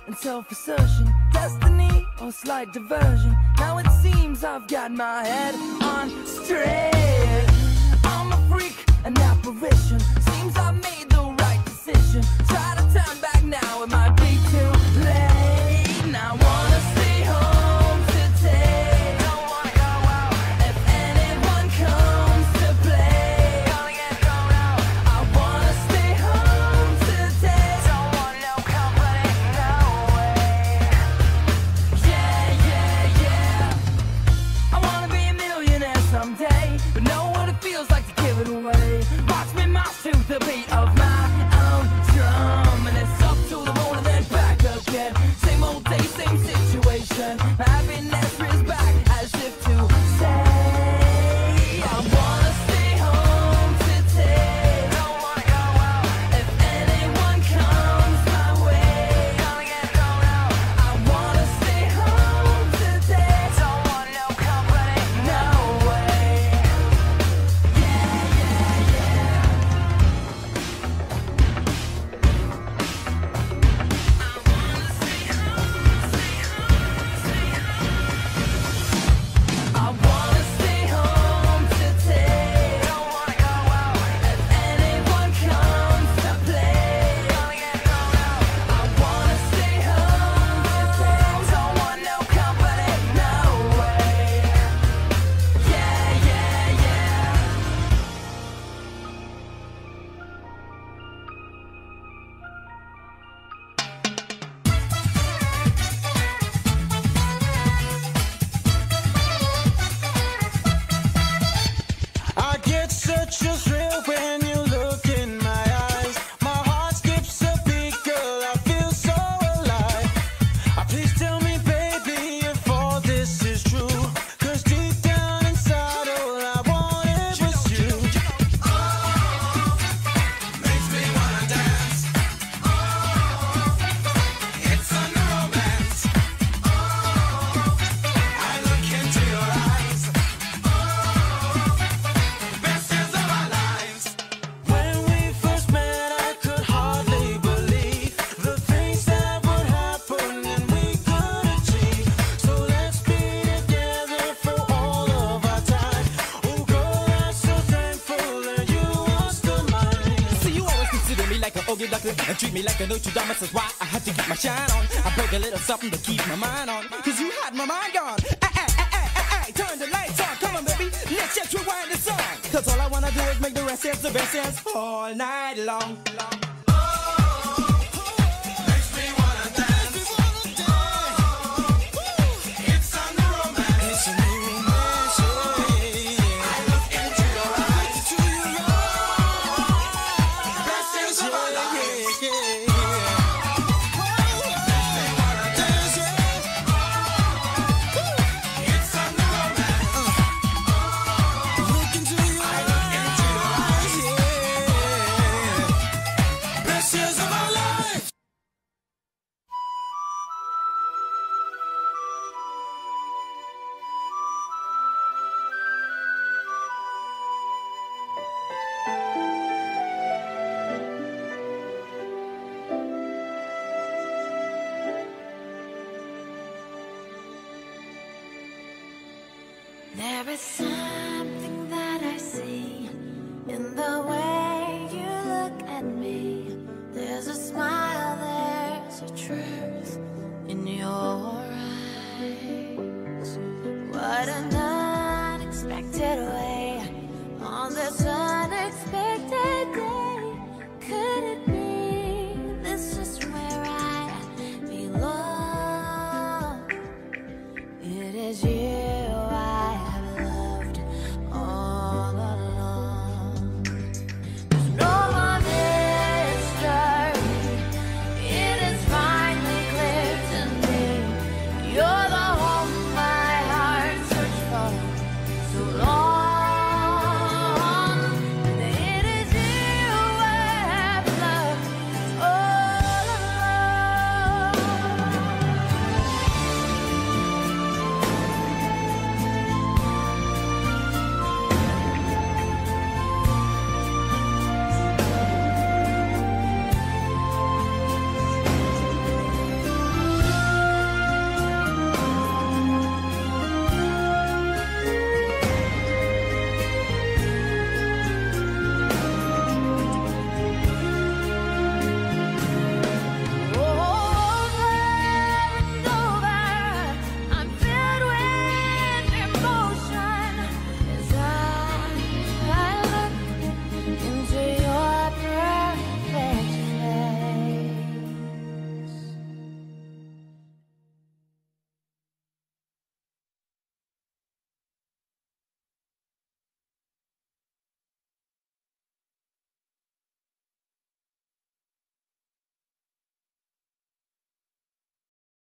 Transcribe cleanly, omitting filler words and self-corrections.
and self-assertion, destiny or slight diversion. Now it seems I've got my head on straight. I'm a freak, an apparition. Seems I've made the right decision. Try to turn back now, it might be too late. Now I wanna stay home today. Don't wanna go out. If anyone comes to play, gonna get thrown out. I wanna stay home today. Don't want no company, no way. Yeah, yeah, yeah. I wanna be a millionaire someday, but know what it feels like to give it away. Watch me march to the beat of my own drum, and it's up to the moon and then back again. Same old day, same situation. My happiness is back as if to say, I wanna stay home today. Don't wanna go out. If anyone comes my way, gonna get thrown out. I wanna stay home today. Don't want no company, no way. Yeah, yeah, yeah. I wanna stay home today. Don't wanna go out. If anyone comes to play, gonna get thrown out. I wanna stay home today. Don't want no company, no way. Yeah, yeah, yeah. I get such a thrill when you look in my eyes. My heart skips a beat, girl, I feel so alive. Please tell me, baby, if all this is true. 'Cause deep down inside, all I wanted was you. Makes me wanna dance. It's under romance. I look into your eyes. Best years of our lives. When we first met, I could hardly believe the things that would happen and we could achieve. So let's be together for all of our time. Oh girl, I'm so thankful that you are still mine. See, you always consider me like an ogre duckler and treat me like a Notre Dame. That's why I had to keep my shine on. I break a little something to keep my mind on. 'Cause you had my mind gone. Ay, turn the lights on. Come on, baby. Let's just rewind the song. 'Cause all I wanna do is make the rest dance the best dance all night long. Makes me wanna dance. It's under romance. It's a new romance, yeah. I look into your eyes. Best years of our lives. Makes me wanna dance. It's under romance. Look into your eyes. Best years of our lives. There is sun